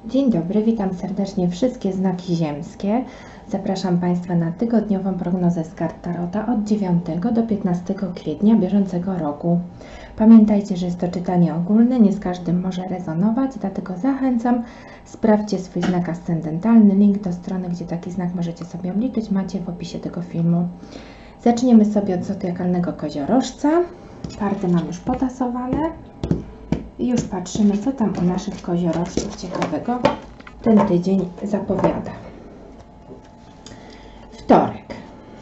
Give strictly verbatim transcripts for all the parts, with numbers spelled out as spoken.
Dzień dobry, witam serdecznie wszystkie znaki ziemskie. Zapraszam Państwa na tygodniową prognozę z kart Tarota od dziewiątego do piętnastego kwietnia bieżącego roku. Pamiętajcie, że jest to czytanie ogólne, nie z każdym może rezonować, dlatego zachęcam, sprawdźcie swój znak ascendentalny. Link do strony, gdzie taki znak możecie sobie obliczyć, macie w opisie tego filmu. Zaczniemy sobie od zodiakalnego koziorożca. Karty mam już potasowane. I już patrzymy, co tam u naszych koziorożców ciekawego ten tydzień zapowiada. Wtorek.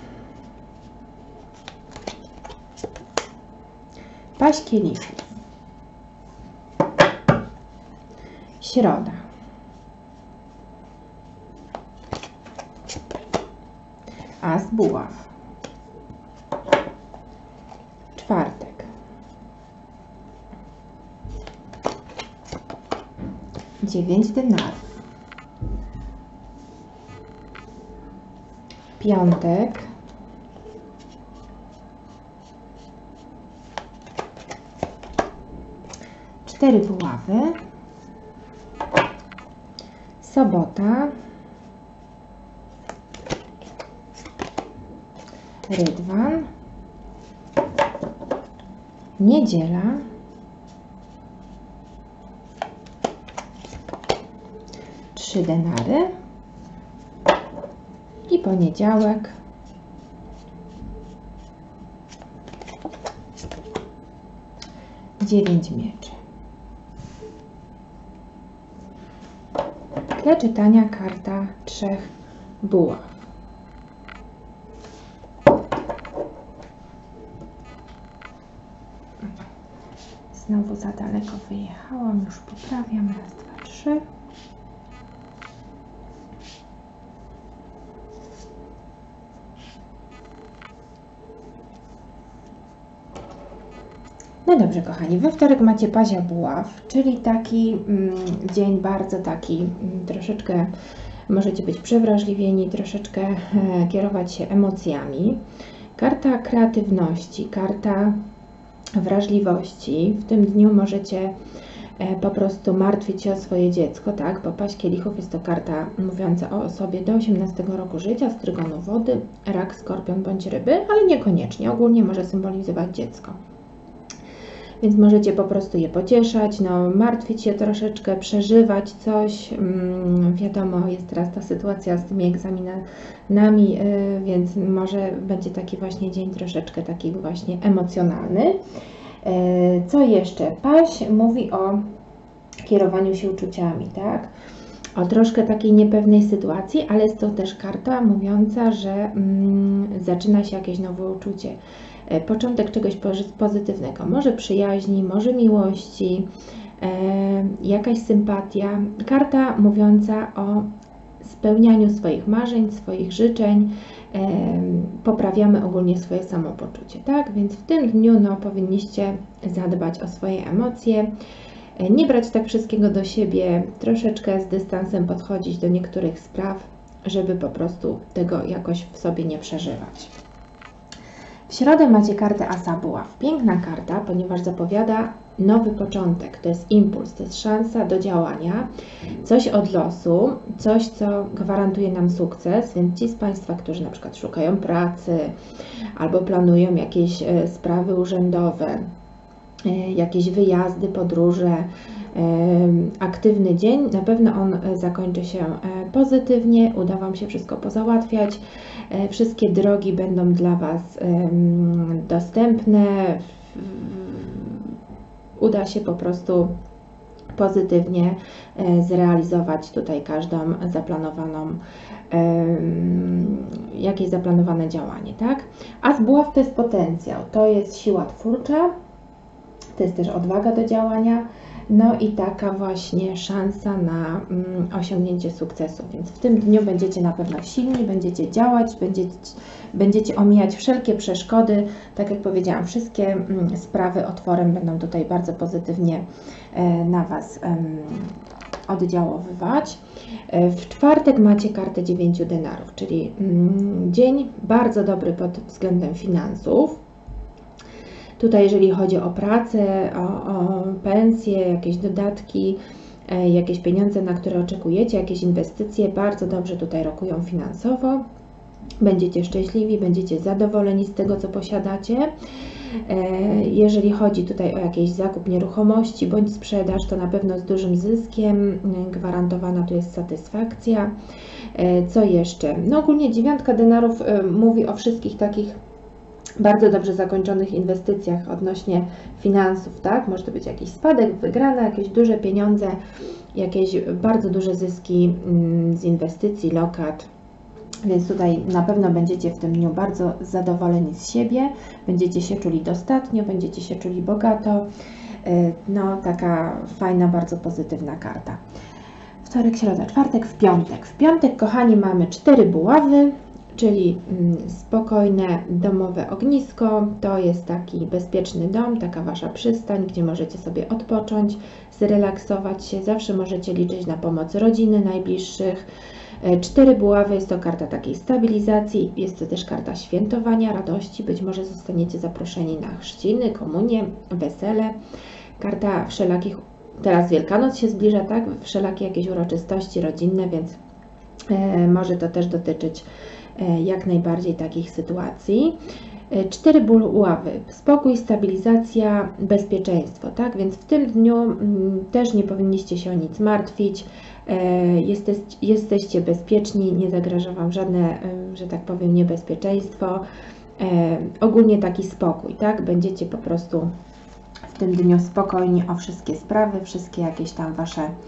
Paź kielichów. Środa. As buław. Czwartek. Dziewięć denarów. Piątek. Cztery buławy. Sobota. Rydwan. Niedziela. Trzy denary i poniedziałek dziewięć mieczy. Dla czytania karta trzech buław. Znowu za daleko wyjechałam, już poprawiam. Raz, dwa, trzy. No dobrze, kochani, we wtorek macie pazia buław, czyli taki mm, dzień bardzo taki, mm, troszeczkę możecie być przewrażliwieni, troszeczkę e, kierować się emocjami. Karta kreatywności, karta wrażliwości. W tym dniu możecie e, po prostu martwić się o swoje dziecko, tak? Bo paź kielichów jest to karta mówiąca o osobie do osiemnastego roku życia, z trygonu wody, rak, skorpion bądź ryby, ale niekoniecznie, ogólnie może symbolizować dziecko. Więc możecie po prostu je pocieszać, no, martwić się troszeczkę, przeżywać coś. Hmm, wiadomo, jest teraz ta sytuacja z tymi egzaminami, yy, więc może będzie taki właśnie dzień troszeczkę taki właśnie emocjonalny. Yy, co jeszcze? Paź mówi o kierowaniu się uczuciami, tak? O troszkę takiej niepewnej sytuacji, ale jest to też karta mówiąca, że mm, zaczyna się jakieś nowe uczucie. Początek czegoś pozytywnego, może przyjaźni, może miłości, e, jakaś sympatia. Karta mówiąca o spełnianiu swoich marzeń, swoich życzeń, e, poprawiamy ogólnie swoje samopoczucie, tak? Więc w tym dniu no, powinniście zadbać o swoje emocje, e, nie brać tak wszystkiego do siebie, troszeczkę z dystansem podchodzić do niektórych spraw, żeby po prostu tego jakoś w sobie nie przeżywać. W środę macie kartę asa buław. Piękna karta, ponieważ zapowiada nowy początek. To jest impuls, to jest szansa do działania. Coś od losu, coś, co gwarantuje nam sukces, więc ci z Państwa, którzy na przykład szukają pracy albo planują jakieś sprawy urzędowe, jakieś wyjazdy, podróże, aktywny dzień, na pewno on zakończy się pozytywnie, uda Wam się wszystko pozałatwiać, wszystkie drogi będą dla Was dostępne, uda się po prostu pozytywnie zrealizować tutaj każdą zaplanowaną, jakieś zaplanowane działanie, tak? A z buław to jest potencjał, to jest siła twórcza, to jest też odwaga do działania, no i taka właśnie szansa na mm, osiągnięcie sukcesu. Więc w tym dniu będziecie na pewno silni, będziecie działać, będziecie, będziecie omijać wszelkie przeszkody. Tak jak powiedziałam, wszystkie mm, sprawy otworem będą tutaj bardzo pozytywnie e, na Was e, oddziaływać. E, w czwartek macie kartę dziewięciu denarów, czyli mm, dzień bardzo dobry pod względem finansów. Tutaj jeżeli chodzi o pracę, o, o pensje, jakieś dodatki, jakieś pieniądze, na które oczekujecie, jakieś inwestycje, bardzo dobrze tutaj rokują finansowo. Będziecie szczęśliwi, będziecie zadowoleni z tego, co posiadacie. Jeżeli chodzi tutaj o jakiś zakup nieruchomości bądź sprzedaż, to na pewno z dużym zyskiem, gwarantowana tu jest satysfakcja. Co jeszcze? No ogólnie dziewiątka denarów mówi o wszystkich takich bardzo dobrze zakończonych inwestycjach odnośnie finansów, tak? Może to być jakiś spadek, wygrana, jakieś duże pieniądze, jakieś bardzo duże zyski z inwestycji, lokat. Więc tutaj na pewno będziecie w tym dniu bardzo zadowoleni z siebie, będziecie się czuli dostatnio, będziecie się czuli bogato. No taka fajna, bardzo pozytywna karta. Wtorek, środa, czwartek, w piątek. W piątek, kochani, mamy cztery buławy, czyli spokojne domowe ognisko. To jest taki bezpieczny dom, taka Wasza przystań, gdzie możecie sobie odpocząć, zrelaksować się. Zawsze możecie liczyć na pomoc rodziny, najbliższych. Cztery buławy jest to karta takiej stabilizacji, jest to też karta świętowania, radości. Być może zostaniecie zaproszeni na chrzciny, komunię, wesele. Karta wszelakich, teraz Wielkanoc się zbliża, tak? Wszelakie jakieś uroczystości rodzinne, więc e, może to też dotyczyć e, jak najbardziej takich sytuacji. Cztery buławy, spokój, stabilizacja, bezpieczeństwo, tak? Więc w tym dniu m, też nie powinniście się o nic martwić, e, jesteś, jesteście bezpieczni, nie zagraża Wam żadne, e, że tak powiem, niebezpieczeństwo. E, ogólnie taki spokój, tak? Będziecie po prostu w tym dniu spokojni o wszystkie sprawy, wszystkie jakieś tam Wasze e,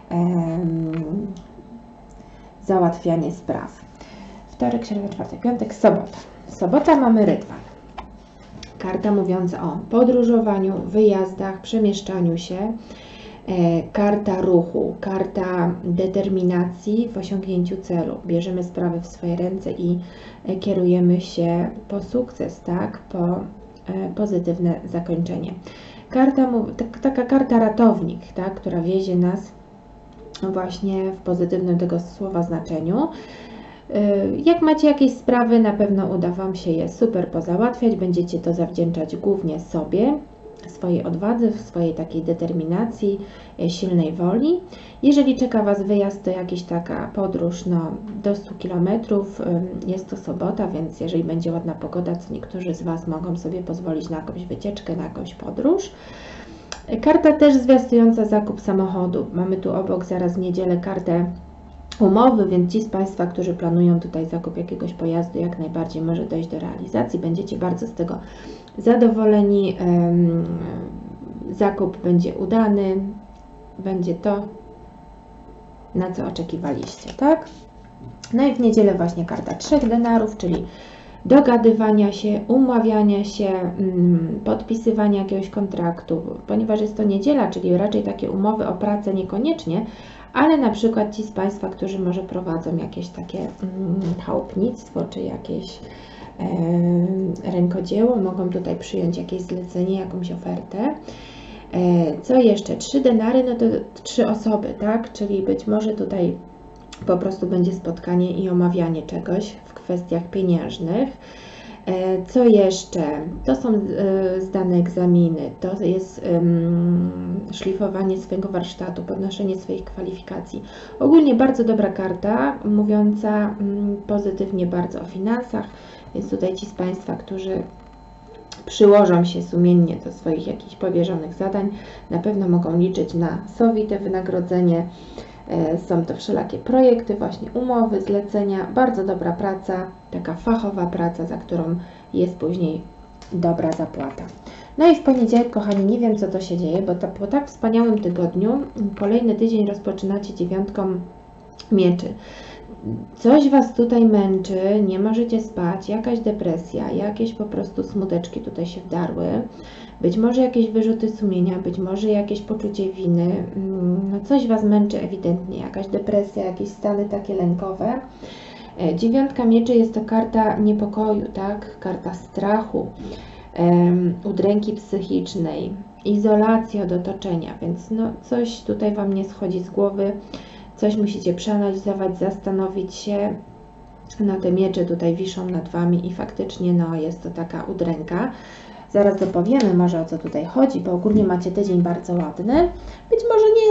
załatwianie spraw. Wtorek, środa, czwartek, piątek, sobota. Sobota mamy rydwan. Karta mówiąca o podróżowaniu, wyjazdach, przemieszczaniu się. E, karta ruchu, karta determinacji w osiągnięciu celu. Bierzemy sprawy w swoje ręce i e, kierujemy się po sukces, tak? Po e, pozytywne zakończenie. Karta, tak, taka karta ratownik, tak? Która wiezie nas właśnie w pozytywnym tego słowa znaczeniu. Jak macie jakieś sprawy, na pewno uda Wam się je super pozałatwiać. Będziecie to zawdzięczać głównie sobie, swojej odwadze, swojej takiej determinacji, silnej woli. Jeżeli czeka Was wyjazd, to jakaś taka podróż no, do stu kilometrów. Jest to sobota, więc jeżeli będzie ładna pogoda, to niektórzy z Was mogą sobie pozwolić na jakąś wycieczkę, na jakąś podróż. Karta też zwiastująca zakup samochodu. Mamy tu obok zaraz w niedzielę kartę umowy, więc ci z Państwa, którzy planują tutaj zakup jakiegoś pojazdu, jak najbardziej może dojść do realizacji. Będziecie bardzo z tego zadowoleni. Zakup będzie udany. Będzie to, na co oczekiwaliście, tak? No i w niedzielę właśnie karta trzech denarów, czyli dogadywania się, umawiania się, podpisywania jakiegoś kontraktu. Ponieważ jest to niedziela, czyli raczej takie umowy o pracę niekoniecznie, ale na przykład ci z Państwa, którzy może prowadzą jakieś takie mm, chałupnictwo, czy jakieś e, rękodzieło, mogą tutaj przyjąć jakieś zlecenie, jakąś ofertę. E, co jeszcze? Trzy denary, no to trzy osoby, tak? Czyli być może tutaj po prostu będzie spotkanie i omawianie czegoś w kwestiach pieniężnych. Co jeszcze? To są zdane egzaminy, to jest um, szlifowanie swojego warsztatu, podnoszenie swoich kwalifikacji. Ogólnie bardzo dobra karta, mówiąca um, pozytywnie bardzo o finansach, więc tutaj ci z Państwa, którzy przyłożą się sumiennie do swoich jakichś powierzonych zadań, na pewno mogą liczyć na sowite wynagrodzenie. Są to wszelakie projekty, właśnie umowy, zlecenia, bardzo dobra praca, taka fachowa praca, za którą jest później dobra zapłata. No i w poniedziałek, kochani, nie wiem co to się dzieje, bo to, po tak wspaniałym tygodniu, kolejny tydzień rozpoczynacie dziewiątką mieczy. Coś Was tutaj męczy, nie możecie spać, jakaś depresja, jakieś po prostu smuteczki tutaj się wdarły. Być może jakieś wyrzuty sumienia, być może jakieś poczucie winy, no coś Was męczy ewidentnie, jakaś depresja, jakieś stany takie lękowe. Dziewiątka mieczy jest to karta niepokoju, tak? Karta strachu, um, udręki psychicznej, izolacji od otoczenia, więc no coś tutaj Wam nie schodzi z głowy, coś musicie przeanalizować, zastanowić się. No te miecze tutaj wiszą nad Wami i faktycznie no jest to taka udręka. Zaraz dopowiemy może o co tutaj chodzi, bo ogólnie macie tydzień bardzo ładny. Być może nie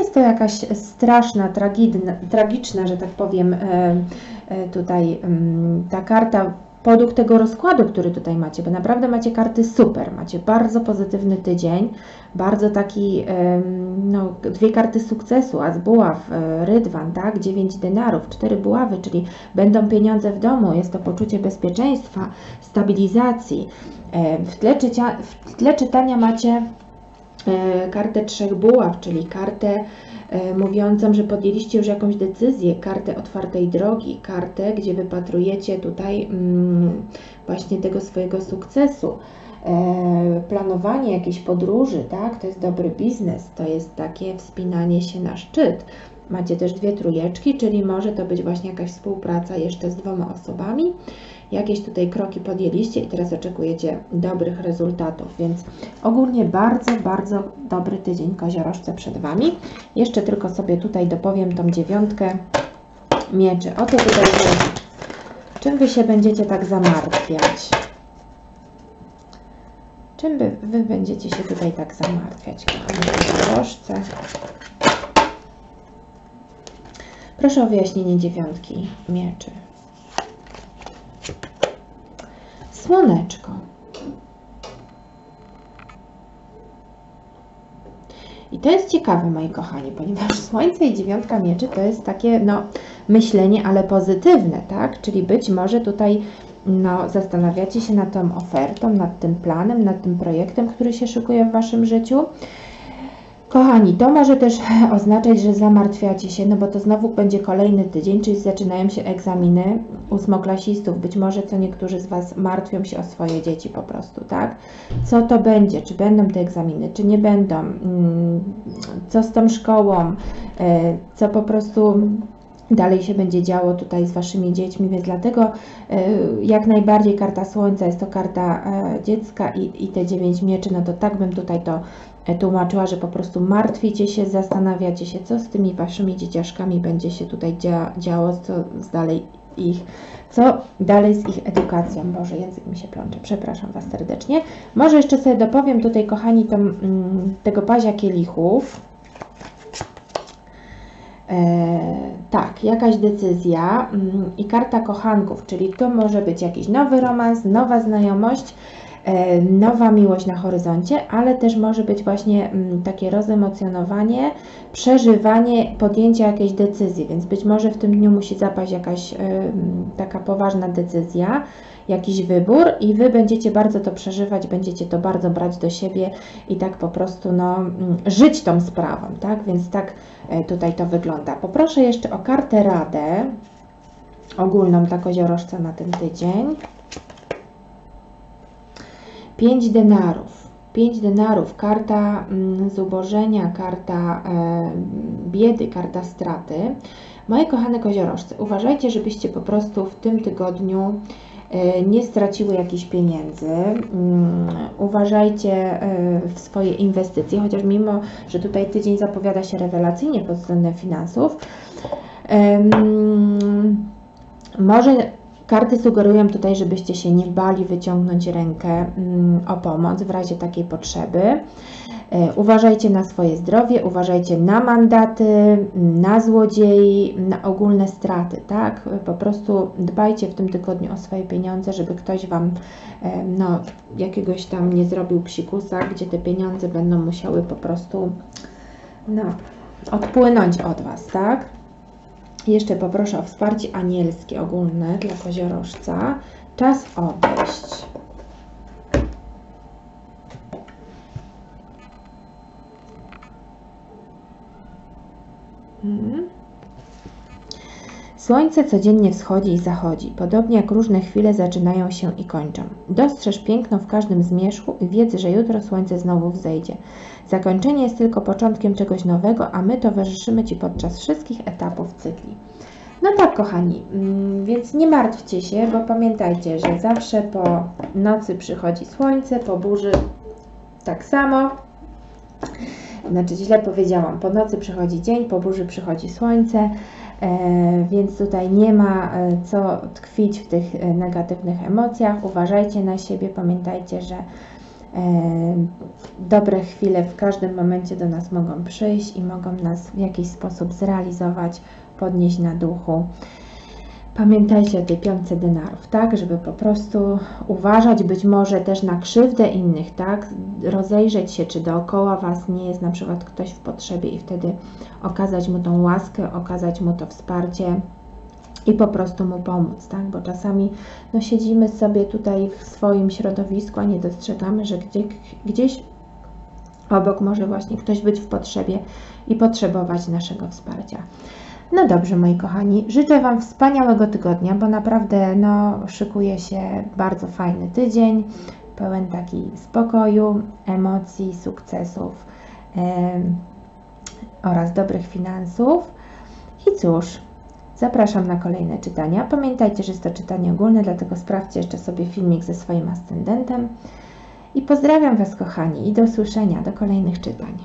jest to jakaś straszna, tragidna, tragiczna, że tak powiem, tutaj ta karta podług tego rozkładu, który tutaj macie, bo naprawdę macie karty super, macie bardzo pozytywny tydzień, bardzo taki, no, dwie karty sukcesu, as buław, rydwan, tak, dziewięć denarów, cztery buławy, czyli będą pieniądze w domu, jest to poczucie bezpieczeństwa, stabilizacji. W tle, czycia, w tle czytania macie kartę trzech buław, czyli kartę mówiącą, że podjęliście już jakąś decyzję, kartę otwartej drogi, kartę, gdzie wypatrujecie tutaj mm, właśnie tego swojego sukcesu, e, planowanie jakiejś podróży, tak, to jest dobry biznes, to jest takie wspinanie się na szczyt. Macie też dwie trójeczki, czyli może to być właśnie jakaś współpraca jeszcze z dwoma osobami. Jakieś tutaj kroki podjęliście i teraz oczekujecie dobrych rezultatów, więc ogólnie bardzo, bardzo dobry tydzień koziorożce przed Wami. Jeszcze tylko sobie tutaj dopowiem tą dziewiątkę mieczy. O to tutaj chodzi. Czym Wy się będziecie tak zamartwiać? Czym Wy, wy będziecie się tutaj tak zamartwiać, kochani koziorożce? Proszę o wyjaśnienie dziewiątki mieczy. Słoneczko. I to jest ciekawe, moi kochani, ponieważ Słońce i dziewiątka mieczy to jest takie, no, myślenie, ale pozytywne, tak? Czyli być może tutaj, no, zastanawiacie się nad tą ofertą, nad tym planem, nad tym projektem, który się szykuje w Waszym życiu. Kochani, to może też oznaczać, że zamartwiacie się, no bo to znowu będzie kolejny tydzień, czyli zaczynają się egzaminy ósmoklasistów. Być może co niektórzy z Was martwią się o swoje dzieci po prostu, tak? Co to będzie? Czy będą te egzaminy, czy nie będą? Co z tą szkołą? Co po prostu dalej się będzie działo tutaj z Waszymi dziećmi, więc dlatego jak najbardziej karta Słońca jest to karta dziecka i, i te dziewięć mieczy, no to tak bym tutaj to tłumaczyła, że po prostu martwicie się, zastanawiacie się, co z tymi Waszymi dzieciaszkami będzie się tutaj dzia działo, co z dalej ich, co dalej z ich edukacją. Boże, język mi się plącze, przepraszam Was serdecznie. Może jeszcze sobie dopowiem tutaj, kochani, tą, tego pazia kielichów. E, tak, jakaś decyzja mm, i karta kochanków, czyli to może być jakiś nowy romans, nowa znajomość, e, nowa miłość na horyzoncie, ale też może być właśnie mm, takie rozemocjonowanie, przeżywanie, podjęcie jakiejś decyzji, więc być może w tym dniu musi zapaść jakaś e, taka poważna decyzja, jakiś wybór i Wy będziecie bardzo to przeżywać, będziecie to bardzo brać do siebie i tak po prostu no, żyć tą sprawą, tak? Więc tak tutaj to wygląda. Poproszę jeszcze o kartę radę ogólną dla koziorożca na ten tydzień. Pięć denarów. Pięć denarów, karta zubożenia, karta biedy, karta straty. Moje kochane koziorożce, uważajcie, żebyście po prostu w tym tygodniu nie straciły jakichś pieniędzy. Uważajcie w swoje inwestycje, chociaż mimo, że tutaj tydzień zapowiada się rewelacyjnie pod względem finansów, może karty sugerują tutaj, żebyście się nie bali wyciągnąć rękę o pomoc w razie takiej potrzeby. Uważajcie na swoje zdrowie, uważajcie na mandaty, na złodziei, na ogólne straty, tak? Po prostu dbajcie w tym tygodniu o swoje pieniądze, żeby ktoś Wam no, jakiegoś tam nie zrobił psikusa, gdzie te pieniądze będą musiały po prostu no, odpłynąć od Was, tak? Jeszcze poproszę o wsparcie anielskie ogólne dla koziorożca. Czas odejść. Słońce codziennie wschodzi i zachodzi, podobnie jak różne chwile zaczynają się i kończą. Dostrzeż piękno w każdym zmierzchu i wiedz, że jutro słońce znowu wzejdzie. Zakończenie jest tylko początkiem czegoś nowego, a my towarzyszymy Ci podczas wszystkich etapów cykli. No tak, kochani, więc nie martwcie się, bo pamiętajcie, że zawsze po nocy przychodzi słońce, po burzy tak samo. Znaczy źle powiedziałam, po nocy przychodzi dzień, po burzy przychodzi słońce, e, więc tutaj nie ma co tkwić w tych negatywnych emocjach. Uważajcie na siebie, pamiętajcie, że Dobre chwile w każdym momencie do nas mogą przyjść i mogą nas w jakiś sposób zrealizować, podnieść na duchu. Pamiętajcie o tej piątce denarów, tak, żeby po prostu uważać być może też na krzywdę innych, tak, rozejrzeć się, czy dookoła Was nie jest na przykład ktoś w potrzebie i wtedy okazać mu tą łaskę, okazać mu to wsparcie i po prostu mu pomóc, tak, bo czasami no, siedzimy sobie tutaj w swoim środowisku, a nie dostrzegamy, że gdzie, gdzieś obok może właśnie ktoś być w potrzebie i potrzebować naszego wsparcia. No dobrze, moi kochani, życzę Wam wspaniałego tygodnia, bo naprawdę no, szykuje się bardzo fajny tydzień, pełen taki spokoju, emocji, sukcesów yy, oraz dobrych finansów. I cóż, zapraszam na kolejne czytania. Pamiętajcie, że jest to czytanie ogólne, dlatego sprawdźcie jeszcze sobie filmik ze swoim ascendentem. I pozdrawiam Was, kochani, i do usłyszenia, do kolejnych czytań.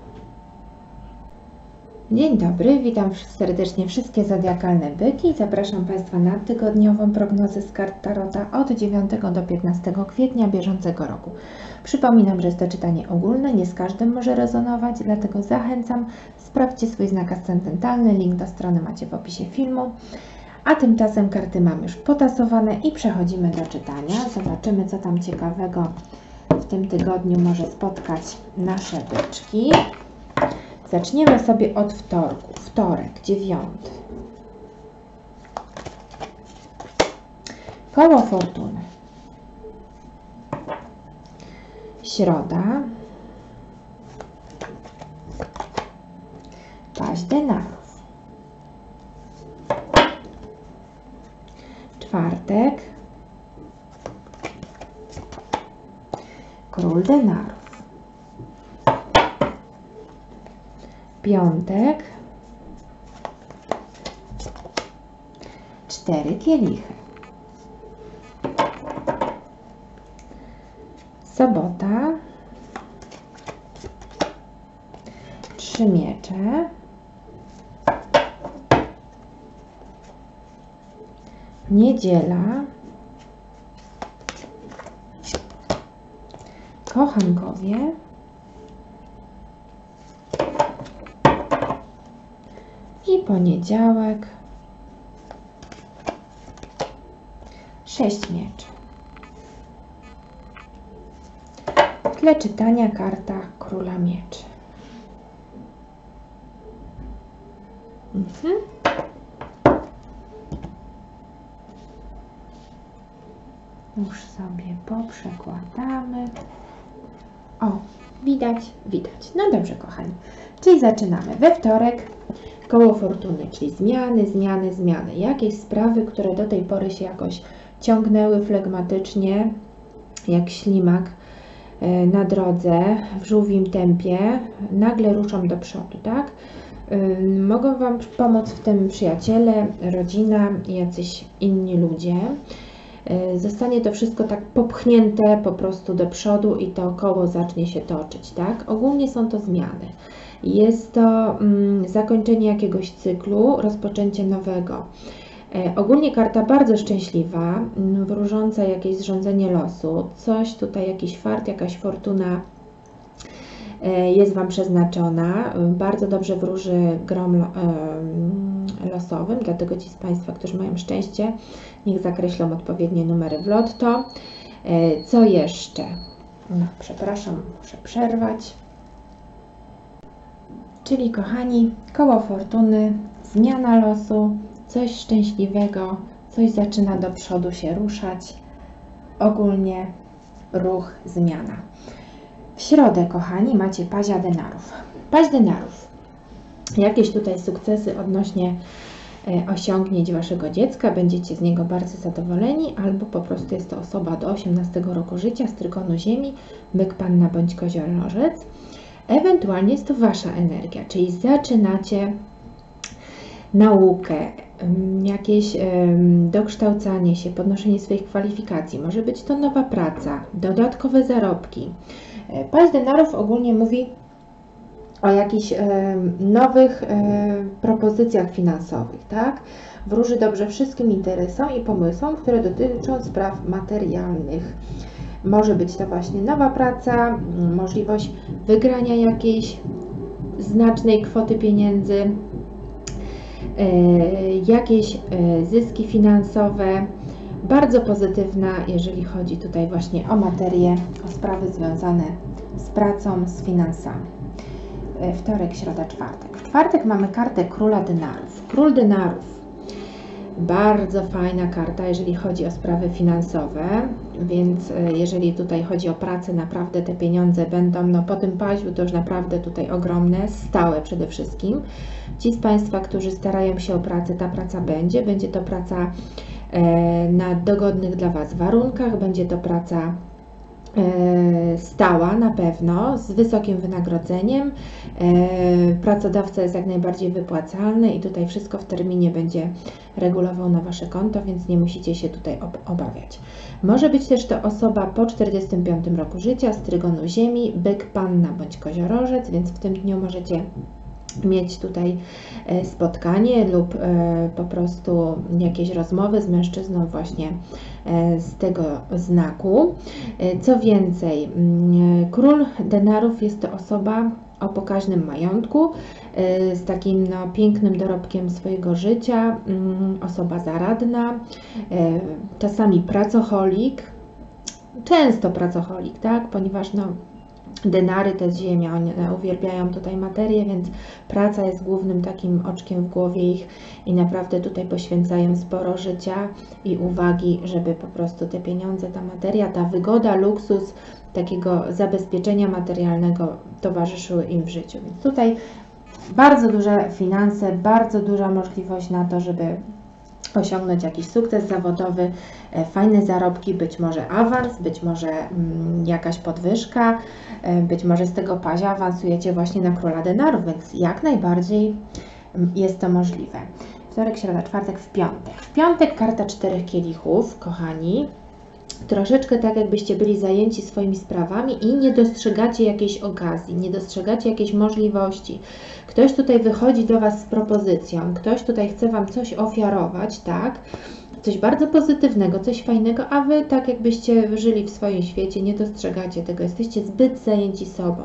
Dzień dobry, witam serdecznie wszystkie zodiakalne byki. Zapraszam Państwa na tygodniową prognozę z kart Tarota od dziewiątego do piętnastego kwietnia bieżącego roku. Przypominam, że jest to czytanie ogólne, nie z każdym może rezonować, dlatego zachęcam, sprawdźcie swój znak ascendentalny, link do strony macie w opisie filmu. A tymczasem karty mam już potasowane i przechodzimy do czytania. Zobaczymy, co tam ciekawego w tym tygodniu może spotkać nasze byczki. Zaczniemy sobie od wtorku. Wtorek, dziewiąty. Koło fortuny. Środa. Paź denarów. Czwartek. Król denarów. Piątek, cztery kielichy. Sobota, trzy miecze. Niedziela, kochankowie. I poniedziałek, sześć mieczy. W tle czytania karta króla mieczy. Mhm. Już sobie poprzekładamy. O, widać, widać. No dobrze, kochani. Czyli zaczynamy we wtorek. Koło fortuny, czyli zmiany, zmiany, zmiany. Jakieś sprawy, które do tej pory się jakoś ciągnęły flegmatycznie, jak ślimak na drodze, w żółwim tempie, nagle ruszą do przodu, tak? Mogą Wam pomóc w tym przyjaciele, rodzina, jacyś inni ludzie. Zostanie to wszystko tak popchnięte po prostu do przodu i to koło zacznie się toczyć, tak? Ogólnie są to zmiany. Jest to mm, zakończenie jakiegoś cyklu, rozpoczęcie nowego. E, ogólnie karta bardzo szczęśliwa, m, wróżąca jakieś zrządzenie losu, coś tutaj, jakiś fart, jakaś fortuna e, jest Wam przeznaczona. Bardzo dobrze wróży grom lo, e, losowym, dlatego ci z Państwa, którzy mają szczęście, niech zakreślą odpowiednie numery w lotto. E, co jeszcze? No, przepraszam, muszę przerwać. Czyli kochani, koło fortuny, zmiana losu, coś szczęśliwego, coś zaczyna do przodu się ruszać. Ogólnie ruch, zmiana. W środę, kochani, macie pazia denarów. Paź denarów. Jakieś tutaj sukcesy odnośnie osiągnięć Waszego dziecka, będziecie z niego bardzo zadowoleni, albo po prostu jest to osoba do osiemnastego roku życia z trygonu ziemi, byk, panna bądź koziorożec. Ewentualnie jest to Wasza energia, czyli zaczynacie naukę, jakieś dokształcanie się, podnoszenie swoich kwalifikacji. Może być to nowa praca, dodatkowe zarobki. Paź denarów ogólnie mówi o jakichś nowych propozycjach finansowych, tak? Wróży dobrze wszystkim interesom i pomysłom, które dotyczą spraw materialnych. Może być to właśnie nowa praca, możliwość wygrania jakiejś znacznej kwoty pieniędzy, jakieś zyski finansowe. Bardzo pozytywna, jeżeli chodzi tutaj właśnie o materię, o sprawy związane z pracą, z finansami. Wtorek, środa, czwartek. W czwartek mamy kartę Króla Denarów. Król Denarów. Bardzo fajna karta, jeżeli chodzi o sprawy finansowe, więc jeżeli tutaj chodzi o pracę, naprawdę te pieniądze będą, no po tym paźu to już naprawdę tutaj ogromne, stałe przede wszystkim. Ci z Państwa, którzy starają się o pracę, ta praca będzie, będzie to praca na dogodnych dla Was warunkach, będzie to praca stała na pewno, z wysokim wynagrodzeniem. Pracodawca jest jak najbardziej wypłacalny i tutaj wszystko w terminie będzie regulował na Wasze konto, więc nie musicie się tutaj obawiać. Może być też to osoba po czterdziestym piątym roku życia, z trygonu Ziemi, byk, panna bądź koziorożec, więc w tym dniu możecie mieć tutaj spotkanie lub po prostu jakieś rozmowy z mężczyzną właśnie z tego znaku. Co więcej, Król Denarów jest to osoba o pokaźnym majątku, z takim no, pięknym dorobkiem swojego życia, osoba zaradna, czasami pracocholik, często pracocholik, tak, ponieważ no, denary to jest ziemia, oni uwielbiają tutaj materię, więc praca jest głównym takim oczkiem w głowie ich i naprawdę tutaj poświęcają sporo życia i uwagi, żeby po prostu te pieniądze, ta materia, ta wygoda, luksus, takiego zabezpieczenia materialnego towarzyszyły im w życiu. Więc tutaj bardzo duże finanse, bardzo duża możliwość na to, żeby osiągnąć jakiś sukces zawodowy, fajne zarobki, być może awans, być może jakaś podwyżka, być może z tego pazia awansujecie właśnie na Króla Denarów, więc jak najbardziej jest to możliwe. Wtorek, środa, czwartek, w piątek. W piątek karta czterech kielichów, kochani. Troszeczkę tak, jakbyście byli zajęci swoimi sprawami i nie dostrzegacie jakiejś okazji, nie dostrzegacie jakiejś możliwości. Ktoś tutaj wychodzi do Was z propozycją, ktoś tutaj chce Wam coś ofiarować, tak? Coś bardzo pozytywnego, coś fajnego, a Wy tak jakbyście żyli w swoim świecie, nie dostrzegacie tego, jesteście zbyt zajęci sobą.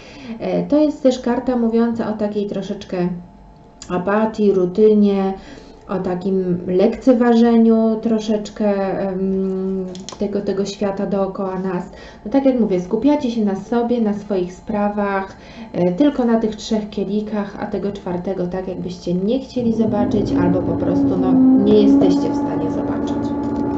To jest też karta mówiąca o takiej troszeczkę apatii, rutynie, o takim lekceważeniu troszeczkę um, tego, tego świata dookoła nas. No tak jak mówię, skupiacie się na sobie, na swoich sprawach, y, tylko na tych trzech kielikach, a tego czwartego tak jakbyście nie chcieli zobaczyć, albo po prostu no, nie jesteście w stanie zobaczyć.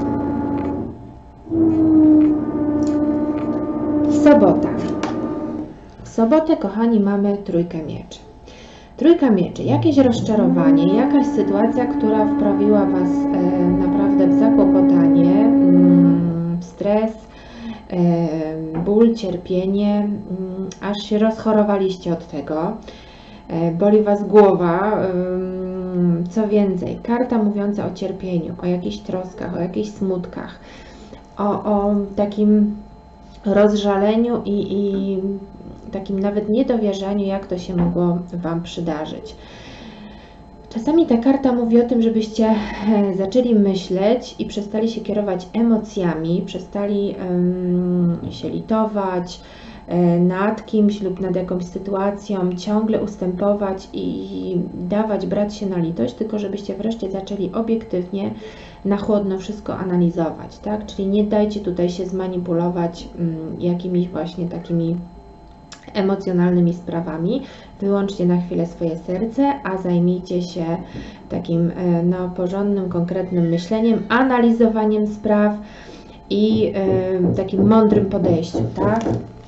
Sobota. W sobotę, kochani, mamy trójkę mieczy. Trójka mieczy, jakieś rozczarowanie, jakaś sytuacja, która wprawiła Was e, naprawdę w zakłopotanie, mm, w stres, e, ból, cierpienie, mm, aż się rozchorowaliście od tego, e, boli Was głowa. E, co więcej, karta mówiąca o cierpieniu, o jakichś troskach, o jakichś smutkach, o, o takim rozżaleniu i, i takim nawet niedowierzaniu, jak to się mogło Wam przydarzyć. Czasami ta karta mówi o tym, żebyście zaczęli myśleć i przestali się kierować emocjami, przestali um, się litować um, nad kimś lub nad jakąś sytuacją, ciągle ustępować i dawać, brać się na litość, tylko żebyście wreszcie zaczęli obiektywnie, na chłodno wszystko analizować, tak? Czyli nie dajcie tutaj się zmanipulować um, jakimiś właśnie takimi emocjonalnymi sprawami, wyłączcie na chwilę swoje serce, a zajmijcie się takim no, porządnym, konkretnym myśleniem, analizowaniem spraw i y, takim mądrym podejściu, tak?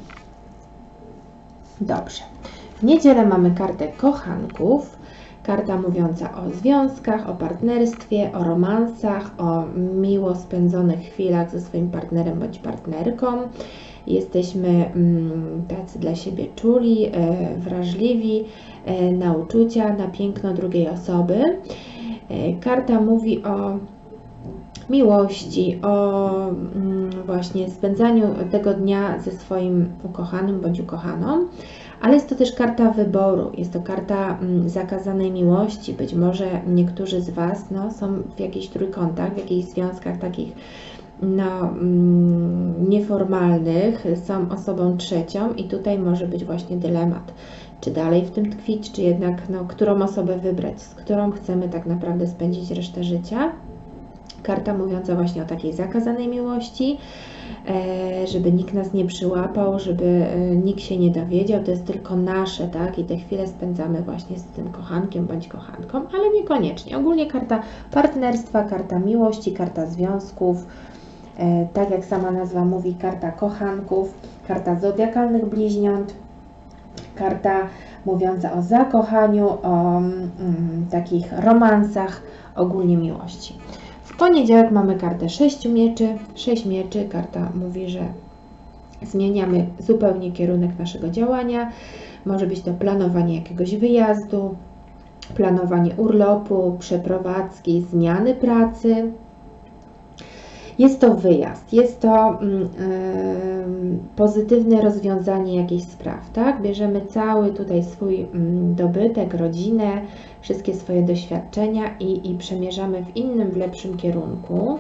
Dobrze. W niedzielę mamy kartę kochanków, karta mówiąca o związkach, o partnerstwie, o romansach, o miło spędzonych chwilach ze swoim partnerem bądź partnerką. Jesteśmy tacy dla siebie czuli, wrażliwi na uczucia, na piękno drugiej osoby. Karta mówi o miłości, o właśnie spędzaniu tego dnia ze swoim ukochanym bądź ukochaną, ale jest to też karta wyboru, jest to karta zakazanej miłości. Być może niektórzy z Was no, są w jakichś trójkątach, w jakichś związkach takich no, mm, nieformalnych, są osobą trzecią i tutaj może być właśnie dylemat, czy dalej w tym tkwić, czy jednak no, którą osobę wybrać, z którą chcemy tak naprawdę spędzić resztę życia. Karta mówiąca właśnie o takiej zakazanej miłości, żeby nikt nas nie przyłapał, żeby nikt się nie dowiedział, to jest tylko nasze, tak? I te chwile spędzamy właśnie z tym kochankiem bądź kochanką, ale niekoniecznie. Ogólnie karta partnerstwa, karta miłości, karta związków, tak jak sama nazwa mówi, karta kochanków, karta zodiakalnych bliźniąt, karta mówiąca o zakochaniu, o mm, takich romansach, ogólnie miłości. W poniedziałek mamy kartę sześciu mieczy. Sześć mieczy, karta mówi, że zmieniamy zupełnie kierunek naszego działania. Może być to planowanie jakiegoś wyjazdu, planowanie urlopu, przeprowadzki, zmiany pracy. Jest to wyjazd, jest to yy, pozytywne rozwiązanie jakichś spraw, tak? Bierzemy cały tutaj swój yy, dobytek, rodzinę, wszystkie swoje doświadczenia i, i przemierzamy w innym, w lepszym kierunku. O,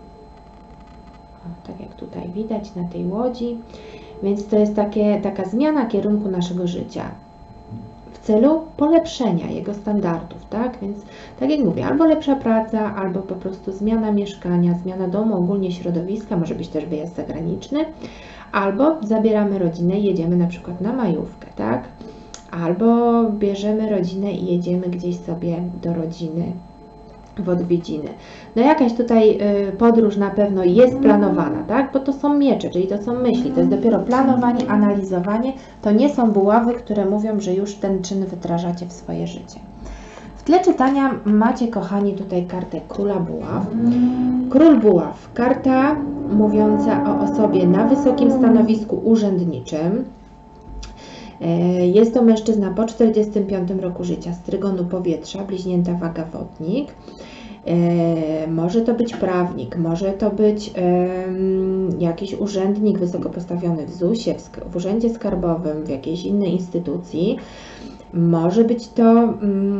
tak jak tutaj widać na tej łodzi. Więc to jest takie, taka zmiana kierunku naszego życia w celu polepszenia jego standardów, tak? Więc tak jak mówię, albo lepsza praca, albo po prostu zmiana mieszkania, zmiana domu, ogólnie środowiska, może być też wyjazd zagraniczny, albo zabieramy rodzinę i jedziemy na przykład na majówkę, tak? Albo bierzemy rodzinę i jedziemy gdzieś sobie do rodziny w odwiedziny. No jakaś tutaj podróż na pewno jest planowana, tak? Bo to są miecze, czyli to są myśli, to jest dopiero planowanie, analizowanie. To nie są buławy, które mówią, że już ten czyn wdrażacie w swoje życie. W tle czytania macie, kochani, tutaj kartę Króla Buław. Król Buław, karta mówiąca o osobie na wysokim stanowisku urzędniczym. Jest to mężczyzna po czterdziestym piątym roku życia z trygonu powietrza, bliźnięta waga wodnik. Może to być prawnik, może to być jakiś urzędnik wysoko postawiony w zusie, w urzędzie skarbowym, w jakiejś innej instytucji. Może być to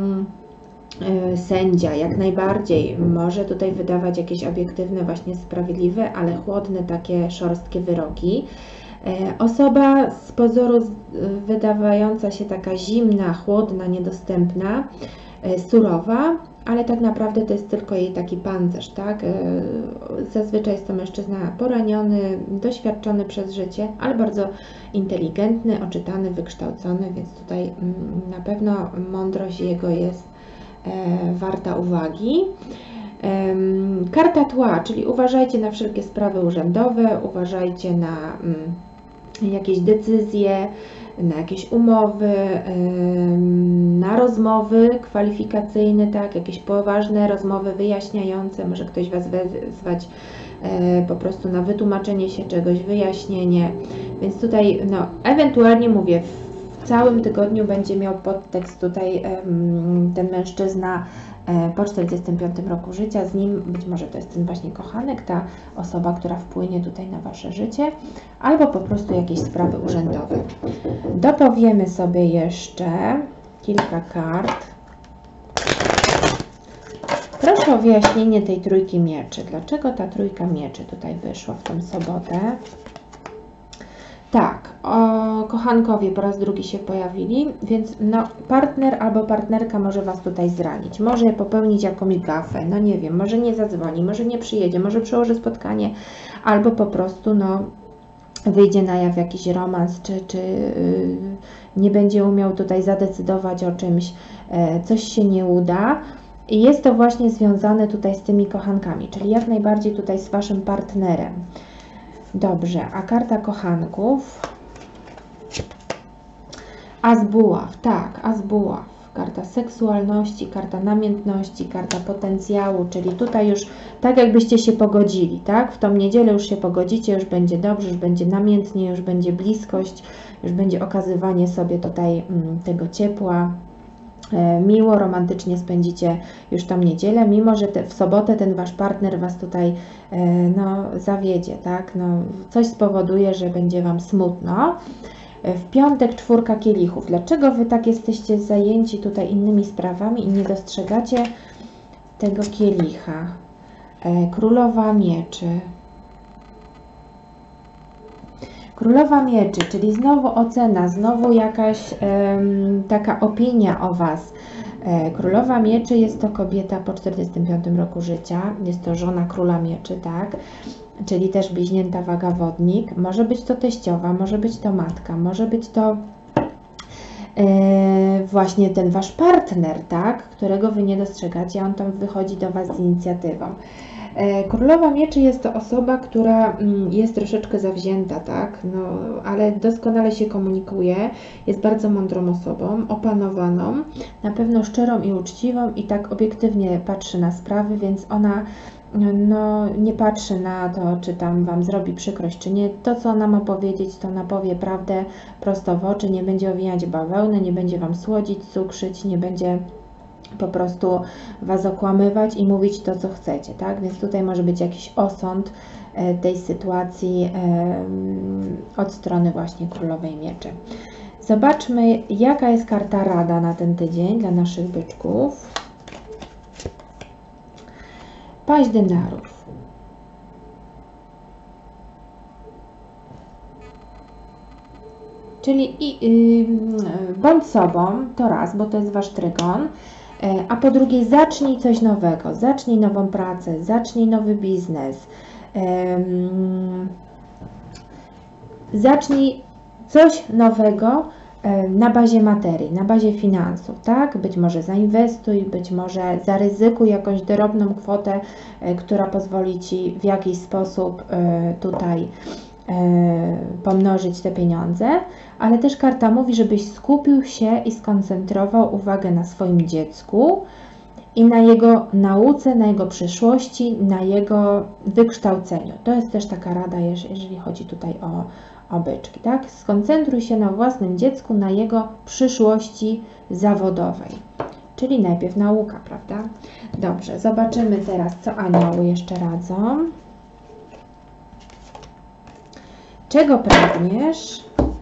sędzia, jak najbardziej. Może tutaj wydawać jakieś obiektywne, właśnie sprawiedliwe, ale chłodne, takie szorstkie wyroki. Osoba z pozoru wydawająca się taka zimna, chłodna, niedostępna, surowa, ale tak naprawdę to jest tylko jej taki pancerz, tak? Zazwyczaj jest to mężczyzna poraniony, doświadczony przez życie, ale bardzo inteligentny, oczytany, wykształcony, więc tutaj na pewno mądrość jego jest warta uwagi. Karta tła, czyli uważajcie na wszelkie sprawy urzędowe, uważajcie na jakieś decyzje, na jakieś umowy, na rozmowy kwalifikacyjne, tak, jakieś poważne rozmowy wyjaśniające, może ktoś Was wezwać po prostu na wytłumaczenie się czegoś, wyjaśnienie, więc tutaj no, ewentualnie mówię, w całym tygodniu będzie miał podtekst tutaj ten mężczyzna po czterdziestym piątym roku życia, z nim być może to jest ten właśnie kochanek, ta osoba, która wpłynie tutaj na Wasze życie, albo po prostu jakieś sprawy urzędowe. Dopowiemy sobie jeszcze kilka kart. Proszę o wyjaśnienie tej trójki mieczy. Dlaczego ta trójka mieczy tutaj wyszła w tą sobotę? Tak, o, kochankowie po raz drugi się pojawili, więc no, partner albo partnerka może Was tutaj zranić, może popełnić jakąś gafę, no nie wiem, może nie zadzwoni, może nie przyjedzie, może przełoży spotkanie, albo po prostu no, wyjdzie na jaw jakiś romans, czy, czy yy, nie będzie umiał tutaj zadecydować o czymś, yy, coś się nie uda. I jest to właśnie związane tutaj z tymi kochankami, czyli jak najbardziej tutaj z Waszym partnerem. Dobrze, a karta kochanków? As buław, tak, as buław. Karta seksualności, karta namiętności, karta potencjału, czyli tutaj już tak jakbyście się pogodzili, tak? W tą niedzielę już się pogodzicie, już będzie dobrze, już będzie namiętnie, już będzie bliskość, już będzie okazywanie sobie tutaj mm, tego ciepła. Miło, romantycznie spędzicie już tą niedzielę, mimo że te, w sobotę ten Wasz partner Was tutaj no, zawiedzie, tak? No, coś spowoduje, że będzie Wam smutno. W piątek czwórka kielichów. Dlaczego Wy tak jesteście zajęci tutaj innymi sprawami i nie dostrzegacie tego kielicha? Królowa mieczy. Królowa Mieczy, czyli znowu ocena, znowu jakaś um, taka opinia o Was. E, Królowa Mieczy jest to kobieta po czterdziestym piątym roku życia, jest to żona Króla Mieczy, tak? Czyli też bliźnięta waga wodnik. Może być to teściowa, może być to matka, może być to e, właśnie ten Wasz partner, tak? Którego Wy nie dostrzegacie, a on tam wychodzi do Was z inicjatywą. Królowa Mieczy jest to osoba, która jest troszeczkę zawzięta, tak? No, ale doskonale się komunikuje, jest bardzo mądrą osobą, opanowaną, na pewno szczerą i uczciwą i tak obiektywnie patrzy na sprawy, więc ona no, nie patrzy na to, czy tam Wam zrobi przykrość, czy nie. To, co ona ma powiedzieć, to ona powie prawdę prosto w oczy, nie będzie owijać bawełny, nie będzie Wam słodzić, cukrzyć, nie będzie po prostu Was okłamywać i mówić to, co chcecie, tak? Więc tutaj może być jakiś osąd tej sytuacji od strony właśnie Królowej Mieczy. Zobaczmy, jaka jest karta rada na ten tydzień dla naszych byczków. Paź denarów. Czyli i, yy, bądź sobą, to raz, bo to jest Wasz trygon. A po drugie, zacznij coś nowego, zacznij nową pracę, zacznij nowy biznes, um, zacznij coś nowego na bazie materii, na bazie finansów, tak? Być może zainwestuj, być może zaryzykuj jakąś drobną kwotę, która pozwoli Ci w jakiś sposób tutaj pomnożyć te pieniądze, ale też karta mówi, żebyś skupił się i skoncentrował uwagę na swoim dziecku i na jego nauce, na jego przyszłości, na jego wykształceniu. To jest też taka rada, jeżeli chodzi tutaj o, o byczki, tak? Skoncentruj się na własnym dziecku, na jego przyszłości zawodowej. Czyli najpierw nauka, prawda? Dobrze, zobaczymy teraz, co anioły jeszcze radzą. Czego pragniesz?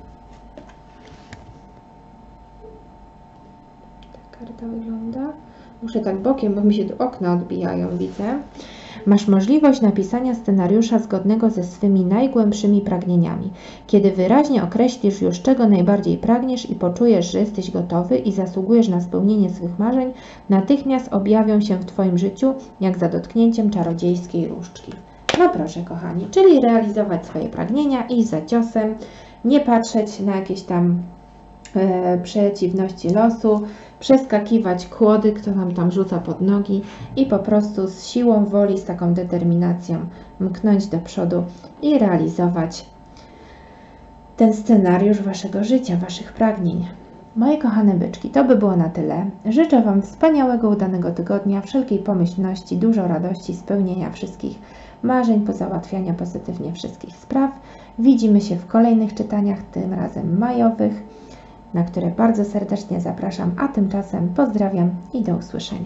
Ta karta wygląda. Muszę tak bokiem, bo mi się tu okna odbijają, widzę. Masz możliwość napisania scenariusza zgodnego ze swymi najgłębszymi pragnieniami. Kiedy wyraźnie określisz już, czego najbardziej pragniesz i poczujesz, że jesteś gotowy i zasługujesz na spełnienie swych marzeń, natychmiast objawią się w Twoim życiu jak za dotknięciem czarodziejskiej różdżki. No proszę, kochani, czyli realizować swoje pragnienia, iść za ciosem, nie patrzeć na jakieś tam e, przeciwności losu, przeskakiwać kłody, kto nam tam rzuca pod nogi i po prostu z siłą woli, z taką determinacją mknąć do przodu i realizować ten scenariusz Waszego życia, Waszych pragnień. Moje kochane byczki, to by było na tyle. Życzę Wam wspaniałego, udanego tygodnia, wszelkiej pomyślności, dużo radości, spełnienia wszystkich marzeń, pozałatwiania pozytywnie wszystkich spraw. Widzimy się w kolejnych czytaniach, tym razem majowych, na które bardzo serdecznie zapraszam, a tymczasem pozdrawiam i do usłyszenia.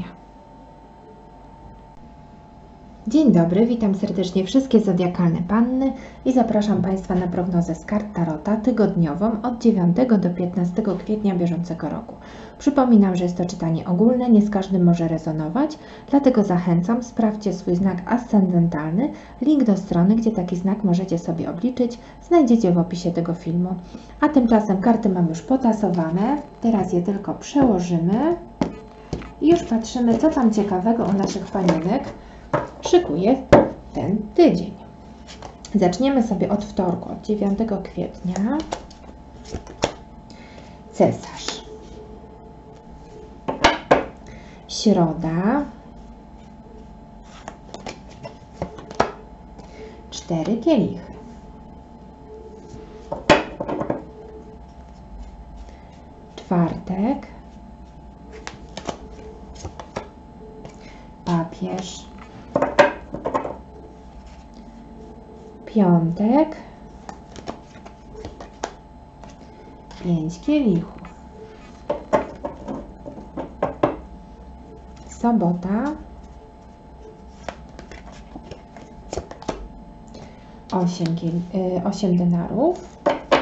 Dzień dobry, witam serdecznie wszystkie zodiakalne panny i zapraszam Państwa na prognozę z kart Tarota tygodniową od dziewiątego do piętnastego kwietnia bieżącego roku. Przypominam, że jest to czytanie ogólne, nie z każdym może rezonować, dlatego zachęcam, sprawdźcie swój znak ascendentalny. Link do strony, gdzie taki znak możecie sobie obliczyć, znajdziecie w opisie tego filmu. A tymczasem karty mam już potasowane, teraz je tylko przełożymy i już patrzymy, co tam ciekawego u naszych panienek szykuje ten tydzień. Zaczniemy sobie od wtorku, od dziewiątego kwietnia. Cesarz. Środa. Cztery kielichy. Czwartek. Papież. Piątek, pięć kielichów. Sobota, osiem, osiem denarów.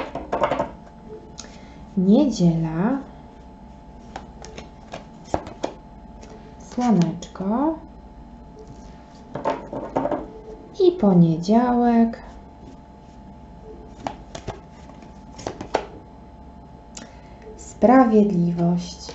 Niedziela, słoneczko. I poniedziałek, sprawiedliwość.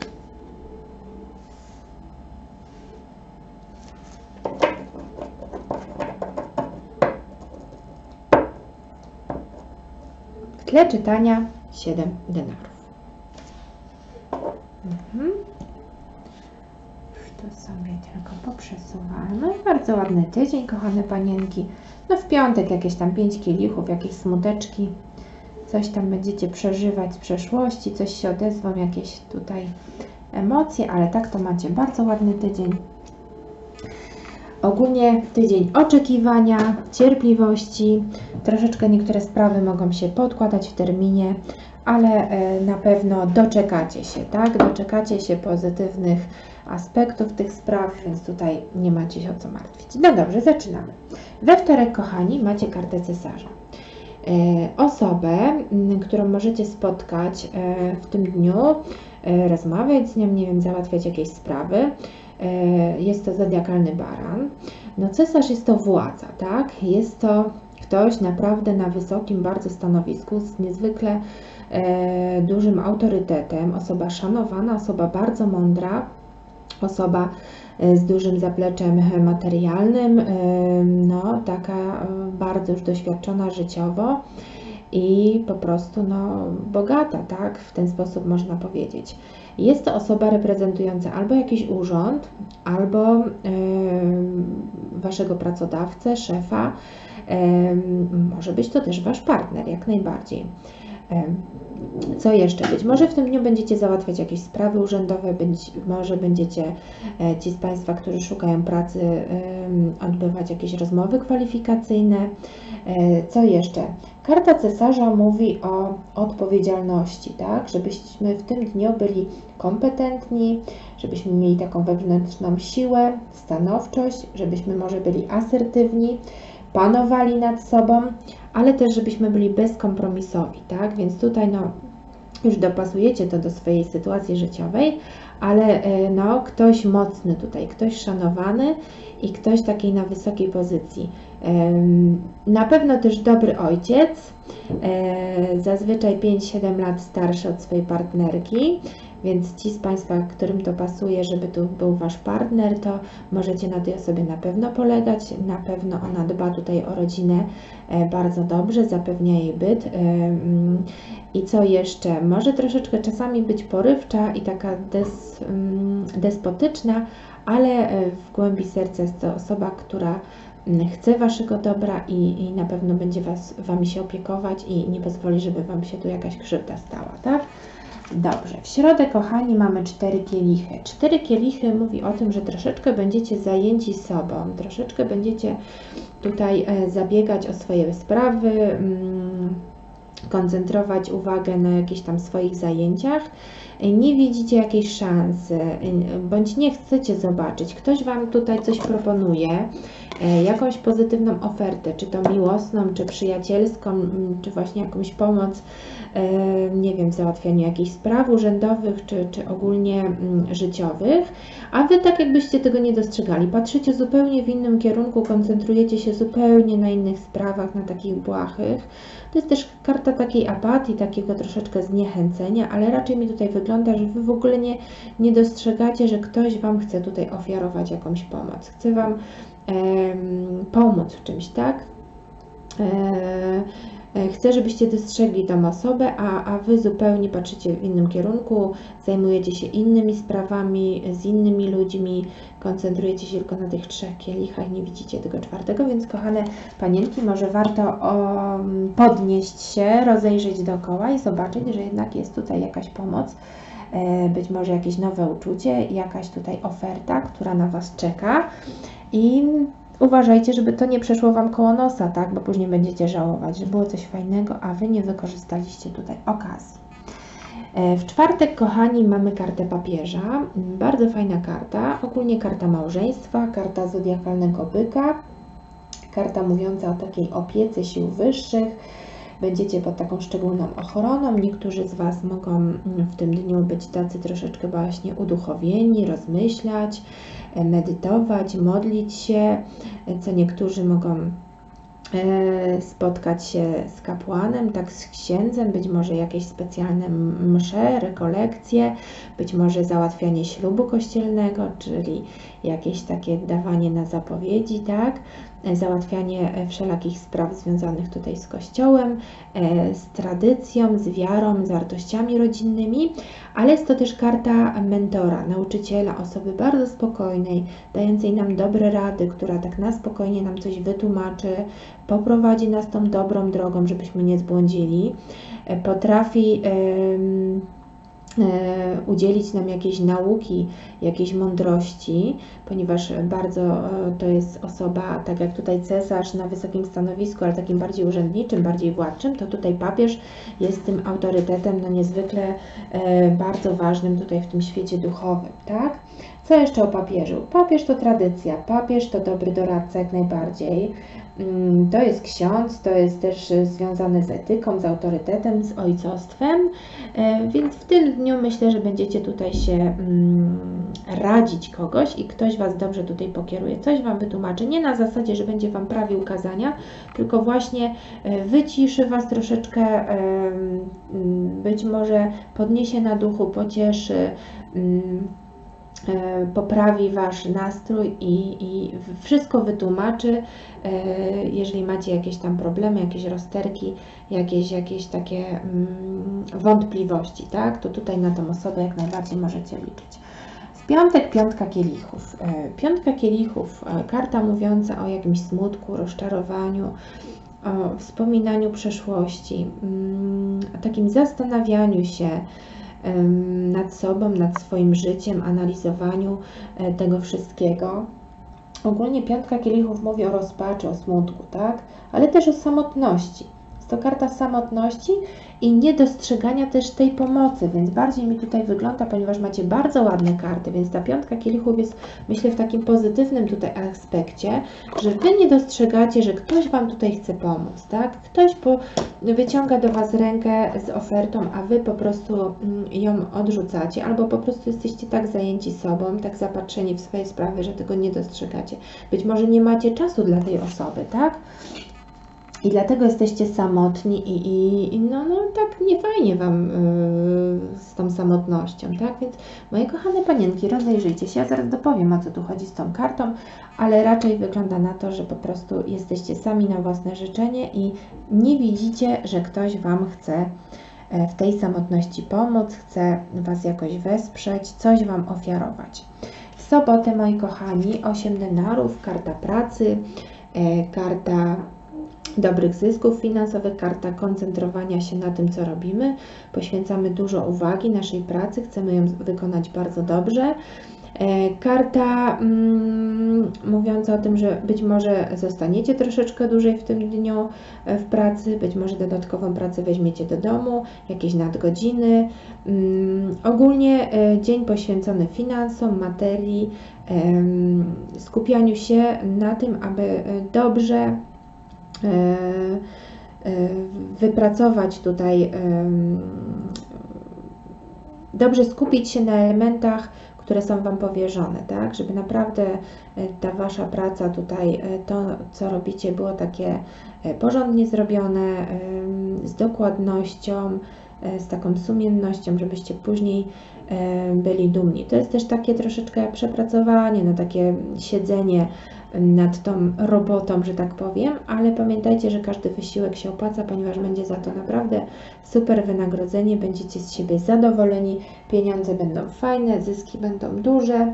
W tle czytania siedem denarów. Mhm. To sobie tylko poprzesuwamy. No i bardzo ładny tydzień, kochane panienki. No w piątek jakieś tam pięć kielichów, jakieś smuteczki. Coś tam będziecie przeżywać z przeszłości, coś się odezwą, jakieś tutaj emocje, ale tak to macie bardzo ładny tydzień. Ogólnie tydzień oczekiwania, cierpliwości. Troszeczkę niektóre sprawy mogą się podkładać w terminie, ale na pewno doczekacie się, tak? Doczekacie się pozytywnych aspektów tych spraw, więc tutaj nie macie się o co martwić. No dobrze, zaczynamy. We wtorek, kochani, macie kartę cesarza. Osobę, którą możecie spotkać w tym dniu, rozmawiać z nią, nie wiem, załatwiać jakieś sprawy. Jest to zodiakalny baran. No cesarz jest to władza, tak? Jest to ktoś naprawdę na wysokim bardzo stanowisku, z niezwykle e, dużym autorytetem, osoba szanowana, osoba bardzo mądra, osoba z dużym zapleczem materialnym, no taka bardzo już doświadczona życiowo i po prostu no bogata, tak? W ten sposób można powiedzieć. Jest to osoba reprezentująca albo jakiś urząd, albo y, waszego pracodawcę, szefa. Y, może być to też wasz partner, jak najbardziej. Y, co jeszcze? Być może w tym dniu będziecie załatwiać jakieś sprawy urzędowe, być może będziecie, y, ci z Państwa, którzy szukają pracy, y, odbywać jakieś rozmowy kwalifikacyjne. Y, co jeszcze? Karta cesarza mówi o odpowiedzialności, tak? Żebyśmy w tym dniu byli kompetentni, żebyśmy mieli taką wewnętrzną siłę, stanowczość, żebyśmy może byli asertywni, panowali nad sobą, ale też żebyśmy byli bezkompromisowi, tak? Więc tutaj no, już dopasujecie to do swojej sytuacji życiowej, ale no, ktoś mocny tutaj, ktoś szanowany i ktoś takiej na wysokiej pozycji. Na pewno też dobry ojciec, zazwyczaj pięć siedem lat starszy od swojej partnerki, więc ci z Państwa, którym to pasuje, żeby tu był Wasz partner, to możecie na tej osobie na pewno polegać, na pewno ona dba tutaj o rodzinę bardzo dobrze, zapewnia jej byt. I co jeszcze? Może troszeczkę czasami być porywcza i taka des, despotyczna, ale w głębi serca jest to osoba, która chce Waszego dobra i, i na pewno będzie was, Wami się opiekować i nie pozwoli, żeby Wam się tu jakaś krzywda stała, tak? Dobrze, w środę, kochani, mamy cztery kielichy. Cztery kielichy mówi o tym, że troszeczkę będziecie zajęci sobą, troszeczkę będziecie tutaj zabiegać o swoje sprawy, mm, koncentrować uwagę na jakichś tam swoich zajęciach. Nie widzicie jakiejś szansy, bądź nie chcecie zobaczyć. Ktoś Wam tutaj coś proponuje, jakąś pozytywną ofertę, czy to miłosną, czy przyjacielską, czy właśnie jakąś pomoc, nie wiem, w załatwianiu jakichś spraw urzędowych, czy, czy ogólnie życiowych, a Wy tak jakbyście tego nie dostrzegali. Patrzycie zupełnie w innym kierunku, koncentrujecie się zupełnie na innych sprawach, na takich błahych. To jest też karta takiej apatii, takiego troszeczkę zniechęcenia, ale raczej mi tutaj wygląda, że Wy w ogóle nie, nie dostrzegacie, że ktoś Wam chce tutaj ofiarować jakąś pomoc. Chce Wam e, pomóc w czymś, tak? E, Chcę, żebyście dostrzegli tą osobę, a, a Wy zupełnie patrzycie w innym kierunku, zajmujecie się innymi sprawami, z innymi ludźmi, koncentrujecie się tylko na tych trzech kielichach, nie widzicie tego czwartego, więc kochane panienki, może warto o, podnieść się, rozejrzeć dookoła i zobaczyć, że jednak jest tutaj jakaś pomoc, e, być może jakieś nowe uczucie, jakaś tutaj oferta, która na Was czeka i uważajcie, żeby to nie przeszło Wam koło nosa, tak? Bo później będziecie żałować, że było coś fajnego, a Wy nie wykorzystaliście tutaj okazji. W czwartek, kochani, mamy kartę papieża. Bardzo fajna karta. Ogólnie karta małżeństwa, karta zodiakalnego byka, karta mówiąca o takiej opiece sił wyższych. Będziecie pod taką szczególną ochroną. Niektórzy z Was mogą w tym dniu być tacy troszeczkę właśnie uduchowieni, rozmyślać, medytować, modlić się, co niektórzy mogą spotkać się z kapłanem, tak z księdzem, być może jakieś specjalne msze, rekolekcje, być może załatwianie ślubu kościelnego, czyli jakieś takie dawanie na zapowiedzi, tak? Załatwianie wszelakich spraw związanych tutaj z Kościołem, z tradycją, z wiarą, z wartościami rodzinnymi, ale jest to też karta mentora, nauczyciela, osoby bardzo spokojnej, dającej nam dobre rady, która tak na spokojnie nam coś wytłumaczy, poprowadzi nas tą dobrą drogą, żebyśmy nie zbłądzili, potrafi udzielić nam jakiejś nauki, jakiejś mądrości, ponieważ bardzo to jest osoba, tak jak tutaj cesarz na wysokim stanowisku, ale takim bardziej urzędniczym, bardziej władczym, to tutaj papież jest tym autorytetem, no niezwykle bardzo ważnym tutaj w tym świecie duchowym, tak? Co jeszcze o papieżu? Papież to tradycja, papież to dobry doradca jak najbardziej. To jest ksiądz, to jest też związane z etyką, z autorytetem, z ojcostwem, więc w tym dniu myślę, że będziecie tutaj się radzić kogoś i ktoś Was dobrze tutaj pokieruje, coś Wam wytłumaczy, nie na zasadzie, że będzie Wam prawił kazania, tylko właśnie wyciszy Was troszeczkę, być może podniesie na duchu, pocieszy, poprawi Wasz nastrój i, i wszystko wytłumaczy, jeżeli macie jakieś tam problemy, jakieś rozterki, jakieś, jakieś takie wątpliwości, tak? To tutaj na tą osobę jak najbardziej możecie liczyć. W piątek piątka kielichów. Piątka kielichów, karta mówiąca o jakimś smutku, rozczarowaniu, o wspominaniu przeszłości, o takim zastanawianiu się nad sobą, nad swoim życiem, analizowaniu tego wszystkiego. Ogólnie piątka kielichów mówi o rozpaczy, o smutku, tak? Ale też o samotności. Jest to karta samotności i niedostrzegania też tej pomocy, więc bardziej mi tutaj wygląda, ponieważ macie bardzo ładne karty, więc ta piątka kielichów jest, myślę, w takim pozytywnym tutaj aspekcie, że Wy nie dostrzegacie, że ktoś Wam tutaj chce pomóc, tak? Ktoś po, wyciąga do Was rękę z ofertą, a Wy po prostu ją odrzucacie, albo po prostu jesteście tak zajęci sobą, tak zapatrzeni w swoje sprawy, że tego nie dostrzegacie. Być może nie macie czasu dla tej osoby, tak? I dlatego jesteście samotni i, i, i no, no tak niefajnie Wam yy, z tą samotnością, tak? Więc moje kochane panienki, rozejrzyjcie się. Ja zaraz dopowiem, o co tu chodzi z tą kartą, ale raczej wygląda na to, że po prostu jesteście sami na własne życzenie i nie widzicie, że ktoś Wam chce w tej samotności pomóc, chce Was jakoś wesprzeć, coś Wam ofiarować. W sobotę, moi kochani, osiem denarów, karta pracy, yy, karta dobrych zysków finansowych, karta koncentrowania się na tym, co robimy. Poświęcamy dużo uwagi naszej pracy, chcemy ją wykonać bardzo dobrze. Karta mm, mówiąca o tym, że być może zostaniecie troszeczkę dłużej w tym dniu w pracy, być może dodatkową pracę weźmiecie do domu, jakieś nadgodziny. Mm, ogólnie dzień poświęcony finansom, materii, skupianiu się na tym, aby dobrze wypracować tutaj, dobrze skupić się na elementach, które są Wam powierzone, tak? Żeby naprawdę ta Wasza praca tutaj, to co robicie, było takie porządnie zrobione, z dokładnością, z taką sumiennością, żebyście później byli dumni. To jest też takie troszeczkę przepracowanie, no takie siedzenie nad tą robotą, że tak powiem, ale pamiętajcie, że każdy wysiłek się opłaca, ponieważ będzie za to naprawdę super wynagrodzenie, będziecie z siebie zadowoleni, pieniądze będą fajne, zyski będą duże.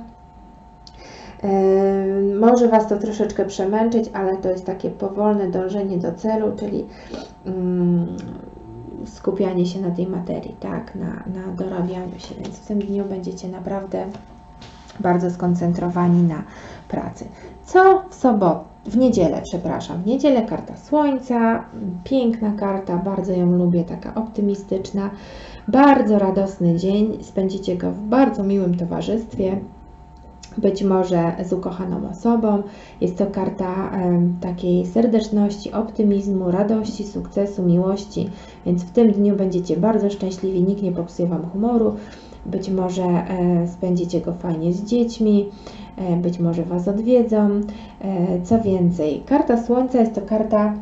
Yy, może Was to troszeczkę przemęczyć, ale to jest takie powolne dążenie do celu, czyli yy, skupianie się na tej materii, tak, na, na dorabianiu się, więc w tym dniu będziecie naprawdę bardzo skoncentrowani na pracy. Co w sobotę, w niedzielę, przepraszam, w niedzielę karta Słońca, piękna karta, bardzo ją lubię, taka optymistyczna, bardzo radosny dzień, spędzicie go w bardzo miłym towarzystwie, być może z ukochaną osobą. Jest to karta e, takiej serdeczności, optymizmu, radości, sukcesu, miłości, więc w tym dniu będziecie bardzo szczęśliwi, nikt nie popsuje Wam humoru. być może e, spędzicie go fajnie z dziećmi, e, być może Was odwiedzą. E, co więcej, karta Słońca jest to karta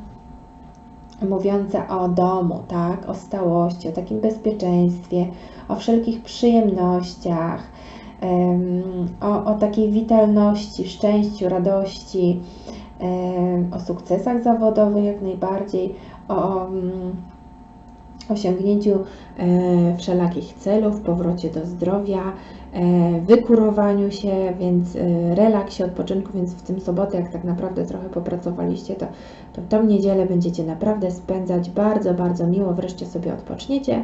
mówiąca o domu, tak, o stałości, o takim bezpieczeństwie, o wszelkich przyjemnościach, o, o takiej witalności, szczęściu, radości, o sukcesach zawodowych jak najbardziej, o osiągnięciu wszelakich celów, powrocie do zdrowia, wykurowaniu się, więc relaksie, odpoczynku, więc w tym sobotę, jak tak naprawdę trochę popracowaliście, to, to w tą niedzielę będziecie naprawdę spędzać bardzo, bardzo miło, wreszcie sobie odpoczniecie.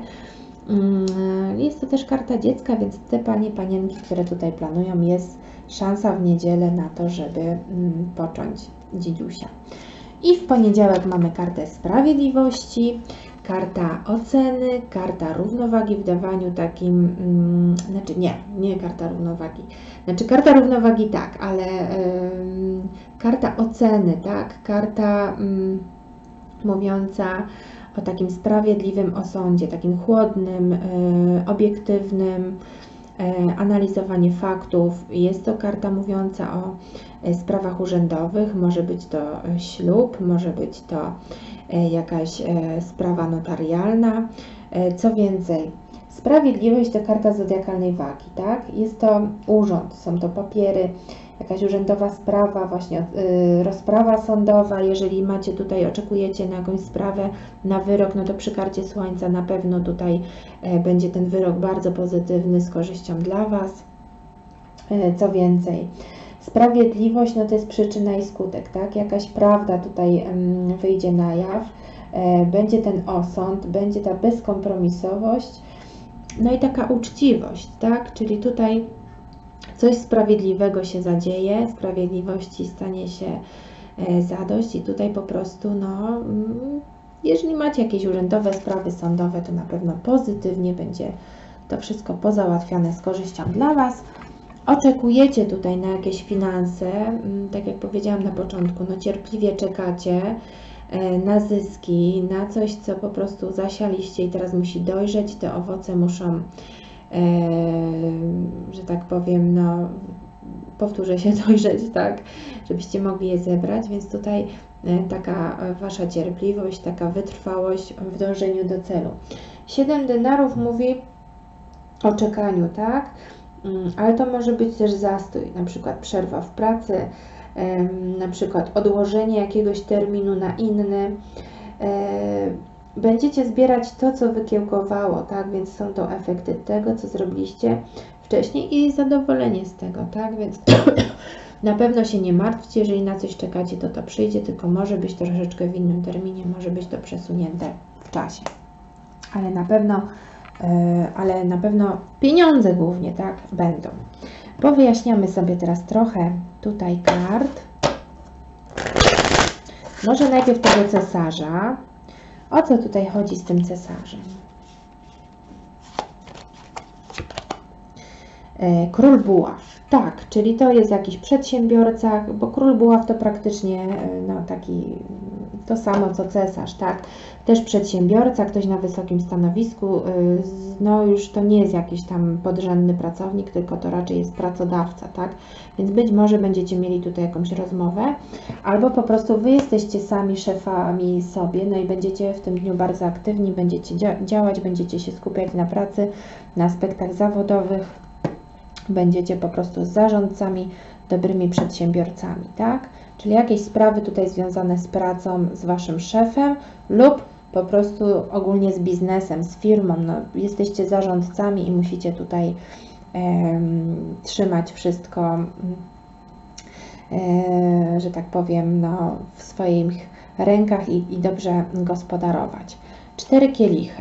Jest to też karta dziecka, więc te panie, panienki, które tutaj planują, jest szansa w niedzielę na to, żeby począć dziedziusia. I w poniedziałek mamy kartę sprawiedliwości, karta oceny, karta równowagi w dawaniu takim, hmm, znaczy nie, nie karta równowagi, znaczy karta równowagi tak, ale yy, karta oceny, tak, karta yy, mówiąca o takim sprawiedliwym osądzie, takim chłodnym, yy, obiektywnym, yy, analizowanie faktów. Jest to karta mówiąca o yy, sprawach urzędowych, może być to yy, ślub, może być to yy, jakaś yy, sprawa notarialna. Yy, co więcej, sprawiedliwość to karta zodiakalnej wagi, tak? Jest to urząd, są to papiery, jakaś urzędowa sprawa, właśnie yy, rozprawa sądowa. Jeżeli macie tutaj, oczekujecie na jakąś sprawę, na wyrok, no to przy karcie Słońca na pewno tutaj yy, będzie ten wyrok bardzo pozytywny, z korzyścią dla Was. Yy, co więcej, sprawiedliwość, no to jest przyczyna i skutek, tak? Jakaś prawda tutaj yy, wyjdzie na jaw, yy, będzie ten osąd, będzie ta bezkompromisowość, no i taka uczciwość, tak? Czyli tutaj coś sprawiedliwego się zadzieje, sprawiedliwości stanie się zadość i tutaj po prostu, no, jeżeli macie jakieś urzędowe sprawy sądowe, to na pewno pozytywnie będzie to wszystko pozałatwiane z korzyścią dla Was. Oczekujecie tutaj na jakieś finanse, tak jak powiedziałam na początku, no cierpliwie czekacie na zyski, na coś, co po prostu zasialiście i teraz musi dojrzeć, te owoce muszą, że tak powiem, no powtórzę się, dojrzeć, tak, żebyście mogli je zebrać, więc tutaj taka Wasza cierpliwość, taka wytrwałość w dążeniu do celu. Siedem denarów mówi o czekaniu, tak, ale to może być też zastój, na przykład przerwa w pracy, na przykład odłożenie jakiegoś terminu na inny. Będziecie zbierać to, co wykiełkowało, tak, więc są to efekty tego, co zrobiliście wcześniej i zadowolenie z tego, tak, więc na pewno się nie martwcie, jeżeli na coś czekacie, to to przyjdzie, tylko może być troszeczkę w innym terminie, może być to przesunięte w czasie, ale na pewno, ale na pewno pieniądze głównie, tak, będą. Powyjaśniamy sobie teraz trochę tutaj kart. Może najpierw tego cesarza. O co tutaj chodzi z tym cesarzem? Król buław. Tak, czyli to jest jakiś przedsiębiorca, bo król buław to praktycznie no, taki to samo co cesarz, tak? Też przedsiębiorca, ktoś na wysokim stanowisku, no już to nie jest jakiś tam podrzędny pracownik, tylko to raczej jest pracodawca, tak? Więc być może będziecie mieli tutaj jakąś rozmowę, albo po prostu Wy jesteście sami szefami sobie, no i będziecie w tym dniu bardzo aktywni, będziecie działać, będziecie się skupiać na pracy, na aspektach zawodowych, będziecie po prostu zarządcami, dobrymi przedsiębiorcami, tak? Czyli jakieś sprawy tutaj związane z pracą z Waszym szefem lub po prostu ogólnie z biznesem, z firmą. No, jesteście zarządcami i musicie tutaj e, trzymać wszystko, e, że tak powiem, no, w swoich rękach i, i dobrze gospodarować. Cztery kielichy.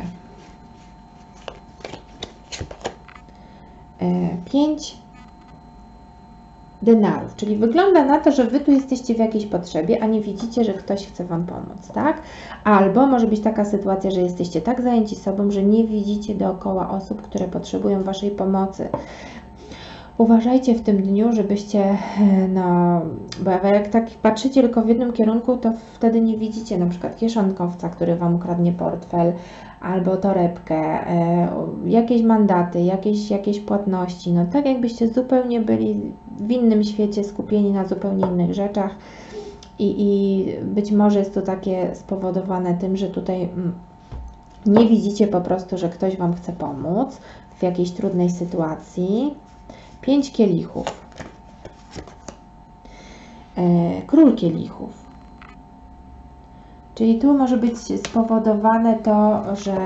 Pięć denarów, czyli wygląda na to, że Wy tu jesteście w jakiejś potrzebie, a nie widzicie, że ktoś chce Wam pomóc, tak? Albo może być taka sytuacja, że jesteście tak zajęci sobą, że nie widzicie dookoła osób, które potrzebują Waszej pomocy. Uważajcie w tym dniu, żebyście, no, bo jak tak patrzycie tylko w jednym kierunku, to wtedy nie widzicie na przykład kieszonkowca, który Wam ukradnie portfel, albo torebkę, e, jakieś mandaty, jakieś, jakieś płatności, no tak jakbyście zupełnie byli w innym świecie, skupieni na zupełnie innych rzeczach i, i być może jest to takie spowodowane tym, że tutaj mm, nie widzicie po prostu, że ktoś Wam chce pomóc w jakiejś trudnej sytuacji. Pięć kielichów. E, król kielichów. Czyli tu może być spowodowane to, że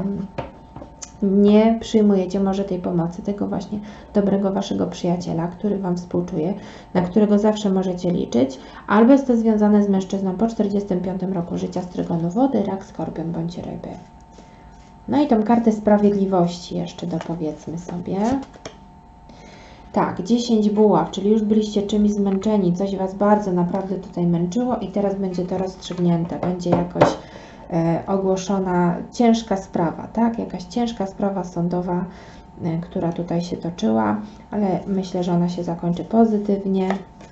nie przyjmujecie może tej pomocy, tego właśnie dobrego Waszego przyjaciela, który Wam współczuje, na którego zawsze możecie liczyć, albo jest to związane z mężczyzną po czterdziestym piątym roku życia z trygonu wody, rak, skorpion bądź ryby. No i tą kartę sprawiedliwości jeszcze dopowiedzmy sobie. Tak, dziesięć buław, czyli już byliście czymś zmęczeni, coś Was bardzo naprawdę tutaj męczyło i teraz będzie to rozstrzygnięte, będzie jakoś e, ogłoszona ciężka sprawa, tak? Jakaś ciężka sprawa sądowa, e, która tutaj się toczyła, ale myślę, że ona się zakończy pozytywnie.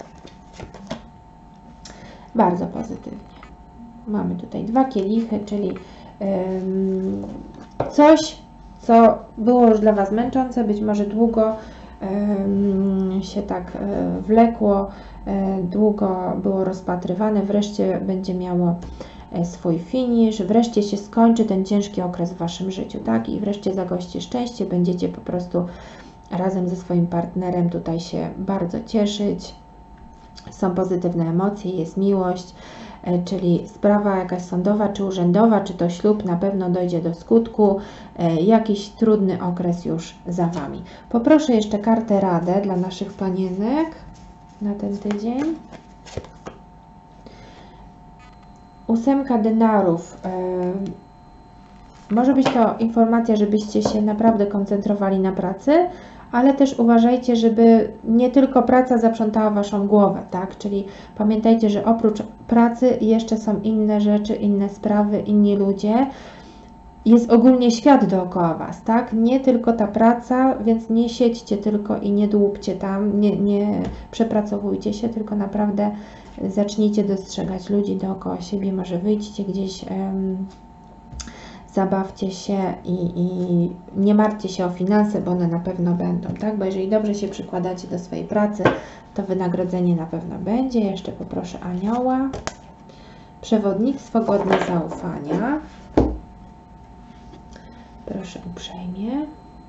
Bardzo pozytywnie. Mamy tutaj dwa kielichy, czyli ym, coś, co było już dla Was męczące, być może długo się tak wlekło, długo było rozpatrywane, wreszcie będzie miało swój finisz, wreszcie się skończy ten ciężki okres w Waszym życiu, tak? I wreszcie zagości szczęście, będziecie po prostu razem ze swoim partnerem tutaj się bardzo cieszyć, są pozytywne emocje, jest miłość, czyli sprawa jakaś sądowa czy urzędowa, czy to ślub na pewno dojdzie do skutku, jakiś trudny okres już za Wami. Poproszę jeszcze kartę radę dla naszych panienek na ten tydzień. Ósemka denarów. Może być to informacja, żebyście się naprawdę koncentrowali na pracy, ale też uważajcie, żeby nie tylko praca zaprzątała Waszą głowę, tak? Czyli pamiętajcie, że oprócz pracy jeszcze są inne rzeczy, inne sprawy, inni ludzie. Jest ogólnie świat dookoła Was, tak? Nie tylko ta praca, więc nie siedźcie tylko i nie dłubcie tam, nie, nie przepracowujcie się, tylko naprawdę zacznijcie dostrzegać ludzi dookoła siebie, może wyjdźcie gdzieś, um, zabawcie się i, i nie martwcie się o finanse, bo one na pewno będą, tak? Bo jeżeli dobrze się przykładacie do swojej pracy, to wynagrodzenie na pewno będzie. Jeszcze poproszę anioła. Przewodnictwo godne zaufania. Proszę uprzejmie.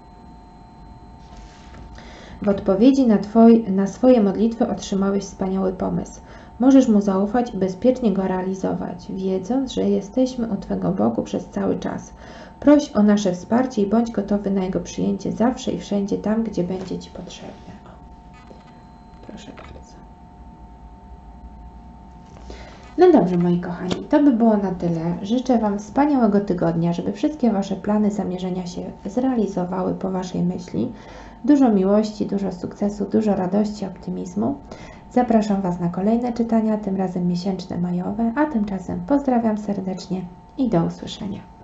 W odpowiedzi na, twoi, na swoje modlitwy otrzymałeś wspaniały pomysł. Możesz mu zaufać i bezpiecznie go realizować, wiedząc, że jesteśmy u Twego boku przez cały czas. Proś o nasze wsparcie i bądź gotowy na jego przyjęcie zawsze i wszędzie tam, gdzie będzie Ci potrzebne. O, proszę bardzo. No dobrze, moi kochani, to by było na tyle. Życzę Wam wspaniałego tygodnia, żeby wszystkie Wasze plany, zamierzenia się zrealizowały po Waszej myśli. Dużo miłości, dużo sukcesu, dużo radości, optymizmu. Zapraszam Was na kolejne czytania, tym razem miesięczne, majowe, a tymczasem pozdrawiam serdecznie i do usłyszenia.